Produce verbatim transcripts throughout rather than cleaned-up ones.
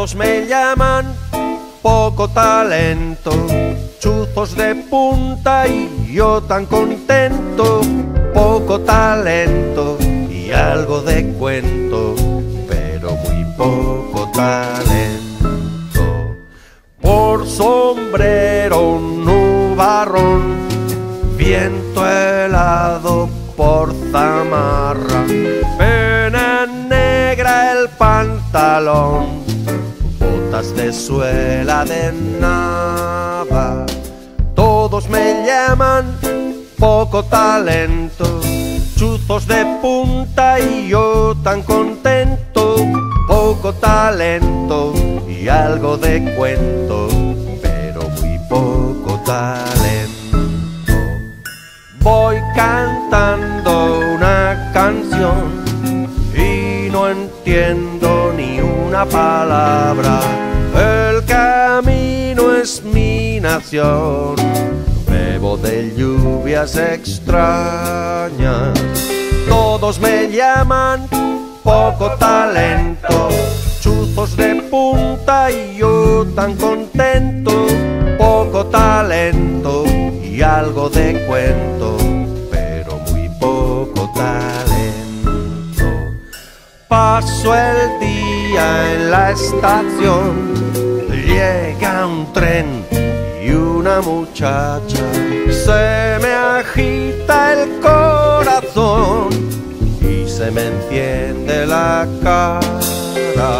Todos me llaman poco talento, chuzos de punta y yo tan contento. Poco talento y algo de cuento, pero muy poco talento. Por sombrero nubarrón, viento helado por zamarra, pena negra el pantalón, botas de suela de nava. Todos me llaman poco talento, chuzos de punta y yo tan contento. Poco talento y algo de cuento, pero muy poco talento. Voy cantando una canción y no entiendo ni una palabra. El camino es mi nación, bebo de lluvias extrañas. Todos me llaman poco talento, chuzos de punta y yo tan contento. Poco talento y algo de cuento, pero muy poco talento. Paso el día en la estación, llega un tren y una muchacha. Se me agita el corazón y se me enciende la cara.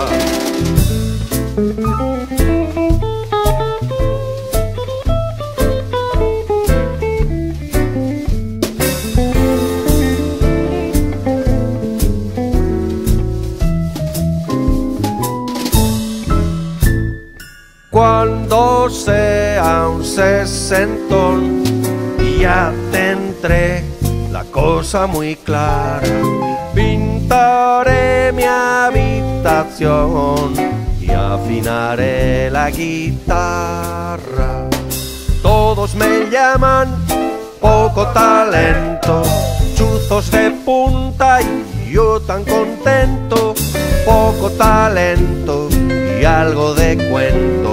Cuando sea un sesentón ya tendré la cosa muy clara. Pintaré mi habitación y afinaré la guitarra. Todos me llaman poco talento, chuzos de punta y yo tan contento. Poco talento y algo de cuento,